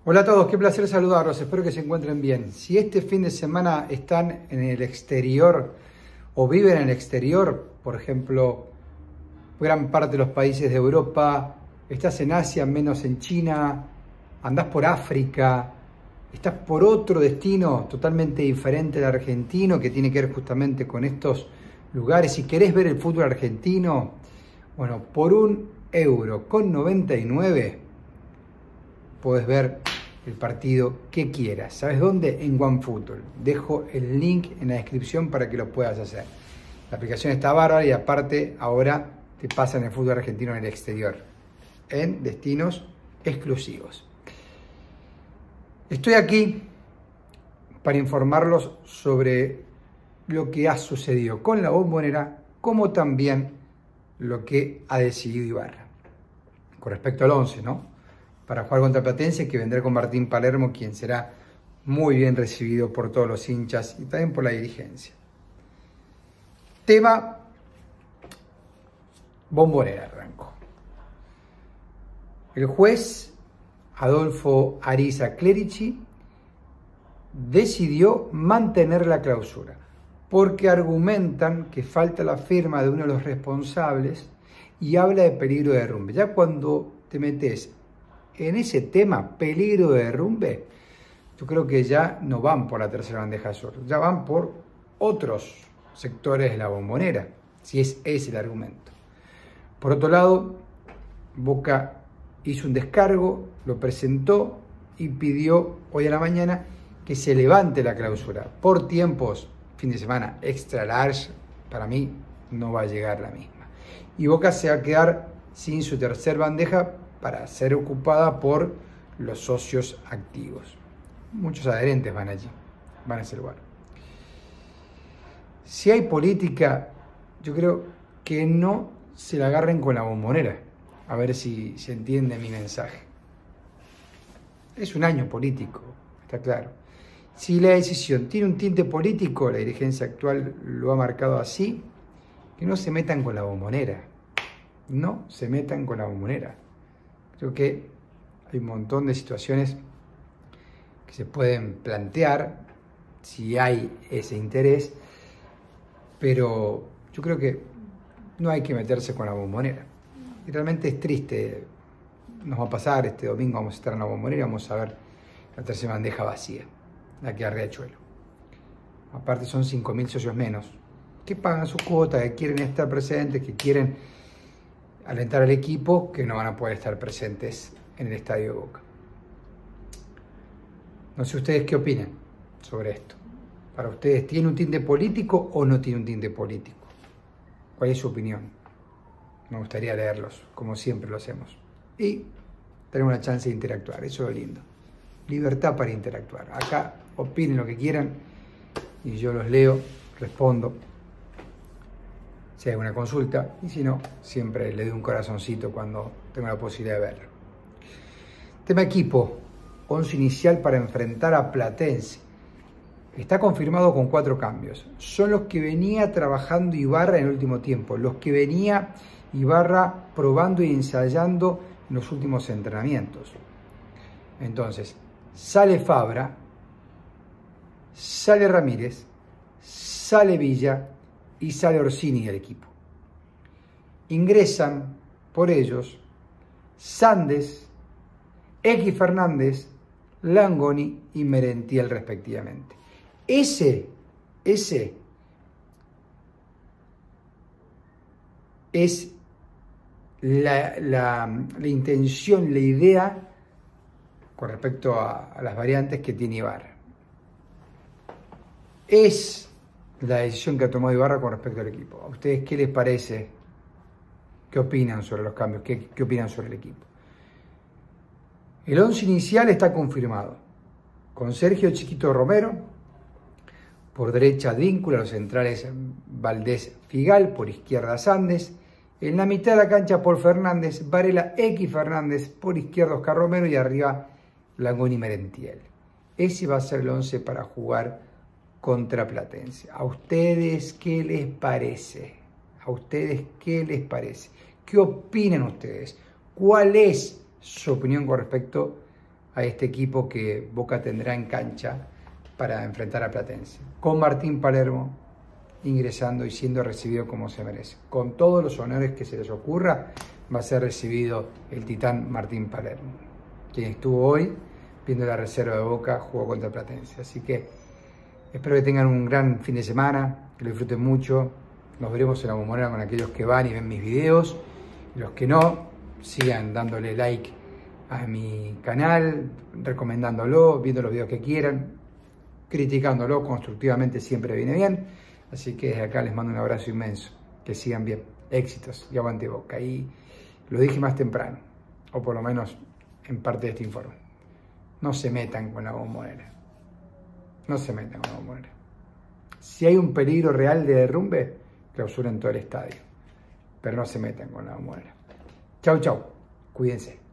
Hola a todos, qué placer saludarlos, espero que se encuentren bien. Si este fin de semana están en el exterior o viven en el exterior, por ejemplo, gran parte de los países de Europa, estás en Asia, menos en China, andás por África, estás por otro destino totalmente diferente al argentino que tiene que ver justamente con estos lugares. Si querés ver el fútbol argentino, bueno, por €1,99 podés ver el partido que quieras. ¿Sabes dónde? En OneFootball. Dejo el link en la descripción para que lo puedas hacer. La aplicación está bárbara y aparte ahora te pasan el fútbol argentino en el exterior, en destinos exclusivos. Estoy aquí para informarlos sobre lo que ha sucedido con la Bombonera, como también lo que ha decidido Ibarra. Con respecto al 11, ¿no? Para jugar contra Platense, que vendrá con Martín Palermo, quien será muy bien recibido por todos los hinchas y también por la dirigencia. Tema Bombonera arrancó. El juez Adolfo Ariza Clerici decidió mantener la clausura porque argumentan que falta la firma de uno de los responsables y habla de peligro de derrumbe. Ya cuando te metes en ese tema, peligro de derrumbe, yo creo que ya no van por la tercera bandeja azul, ya van por otros sectores de la Bombonera, si es ese el argumento. Por otro lado, Boca hizo un descargo, lo presentó y pidió hoy a la mañana que se levante la clausura. Por tiempos, fin de semana extra large, para mí no va a llegar la misma. Y Boca se va a quedar sin su tercer bandeja para ser ocupada por los socios activos. Muchos adherentes van allí, van a ese lugar. Si hay política, yo creo que no se la agarren con la Bombonera. A ver si se entiende mi mensaje. Es un año político, está claro. Si la decisión tiene un tinte político, la dirigencia actual lo ha marcado así, que no se metan con la Bombonera. No se metan con la Bombonera. Creo que hay un montón de situaciones que se pueden plantear si hay ese interés, pero yo creo que no hay que meterse con la Bombonera. Y realmente es triste, nos va a pasar este domingo, vamos a estar en la Bombonera y vamos a ver la tercera bandeja vacía, la que a Riachuelo. Aparte son 5.000 socios menos, que pagan su cuota, que quieren estar presentes, que quieren alentar al equipo, que no van a poder estar presentes en el estadio de Boca. No sé ustedes qué opinan sobre esto. Para ustedes, ¿tiene un tinte político o no tiene un tinte político? ¿Cuál es su opinión? Me gustaría leerlos, como siempre lo hacemos. Y tener una chance de interactuar, eso es lo lindo. Libertad para interactuar. Acá opinen lo que quieran y yo los leo, respondo. Si hay alguna consulta, y si no, siempre le doy un corazoncito cuando tengo la posibilidad de verlo. Tema equipo, 11 inicial para enfrentar a Platense. Está confirmado con 4 cambios. Son los que venía trabajando Ibarra en el último tiempo, los que venía Ibarra probando y ensayando en los últimos entrenamientos. Entonces, sale Fabra, sale Ramírez, sale Villa y sale Orsini del equipo. Ingresan por ellos Sandes, X Fernández, Langoni y Merentiel respectivamente. Ese es la intención, la idea con respecto a las variantes que tiene Ibarra. Es la decisión que ha tomado Ibarra con respecto al equipo. ¿A ustedes qué les parece? ¿Qué opinan sobre los cambios? ¿Qué opinan sobre el equipo? El 11 inicial está confirmado, con Sergio Chiquito Romero, por derecha Advíncula, los centrales Valdés Figal, por izquierda Sandes, en la mitad de la cancha Paul Fernández, Varela X Fernández, por izquierda Oscar Romero y arriba Langoni Merentiel. Ese va a ser el 11 para jugar contra Platense. ¿A ustedes qué les parece? ¿A ustedes qué les parece? ¿Qué opinan ustedes? ¿Cuál es su opinión con respecto a este equipo que Boca tendrá en cancha para enfrentar a Platense. Con Martín Palermo ingresando y siendo recibido como se merece. Con todos los honores que se les ocurra, va a ser recibido el titán Martín Palermo, quien estuvo hoy viendo la reserva de Boca, jugó contra Platense. Así que espero que tengan un gran fin de semana, que lo disfruten mucho. Nos veremos en la Bombonera con aquellos que van y ven mis videos. Los que no, sigan dándole like a mi canal, recomendándolo, viendo los videos que quieran, criticándolo constructivamente siempre viene bien. Así que desde acá les mando un abrazo inmenso. Que sigan bien. Éxitos y aguante Boca. Y lo dije más temprano, o por lo menos en parte de este informe. No se metan con la Bombonera. No se metan con la Bombonera. Si hay un peligro real de derrumbe, clausuren todo el estadio. Pero no se metan con la Bombonera. Chau, chau. Cuídense.